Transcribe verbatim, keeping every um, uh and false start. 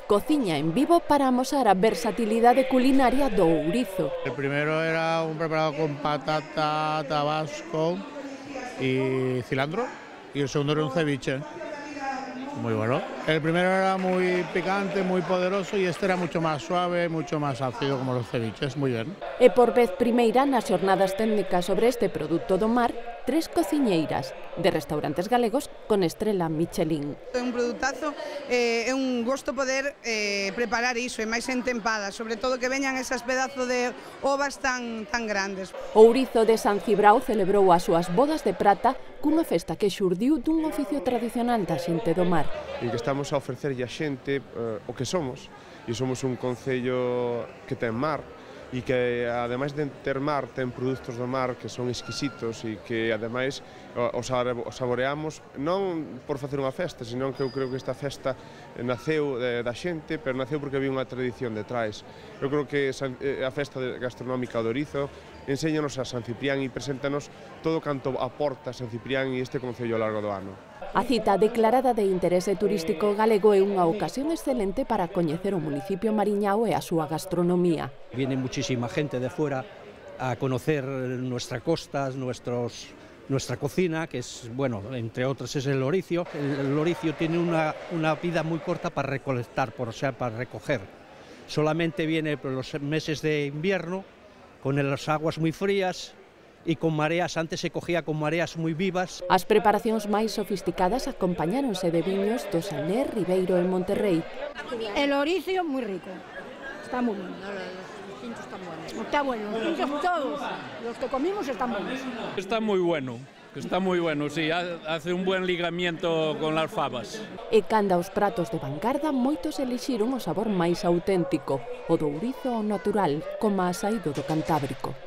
cociña en vivo para amosar a versatilidade culinaria do ourizo. El primero era un preparado con patata, tabasco y cilantro, y el segundo era un ceviche. Muy bueno. El primero era muy picante, muy poderoso, y este era mucho más suave, mucho más ácido, como los ceviches. Muy bien. E por vez primeira nas xornadas técnicas sobre este produto do mar, tres cociñeiras de restaurantes galegos con estrela Michelin. É un produtazo, eh, é un gosto poder eh, preparar iso, e máis en tempada, sobre todo que veñan esas pedazos de ovas tan, tan grandes. O ourizo de San Cibrao celebrou as súas bodas de prata cunha festa que xurdiu dun oficio tradicional da xente do mar. E que estamos a ofrecerlle a xente eh, o que somos, e somos un concello que ten mar, e que ademais de ter mar ten produtos do mar que son exquisitos e que ademais os saboreamos non por facer unha festa, senón que eu creo que esta festa naceu da xente, pero naceu porque había unha tradición detrás. Eu creo que a festa gastronómica do ourizo enséñanos a San Ciprián e preséntanos todo canto aporta San Ciprián e este concello ao largo do ano. A cita declarada de interese turístico galego é unha ocasión excelente para coñecer o municipio mariñao e a súa gastronomía. Viene muchísima gente de fuera a conocer nuestra costa, nuestros, nuestra cocina, que es, bueno, entre otras es el ouricio. El, el ouricio tiene una, una vida muy corta para recolectar, por, o sea, para recoger. Solamente viene por los meses de invierno, con las aguas muy frías, e con mareas, antes se cogía con mareas moi vivas. As preparacións máis sofisticadas acompañáronse de viños do Saler, Ribeiro e Monterrey. El ouricio moi rico, está moi bueno. Los pinchos están buenos. Está bueno, los pinchos todos, los que comimos están buenos. Está moi bueno, está moi bueno, sí, hace un buen ligamiento con las fabas. E canda os pratos de vanguarda, moitos elixiron o sabor máis auténtico, o do ourizo natural, como a saído do Cantábrico.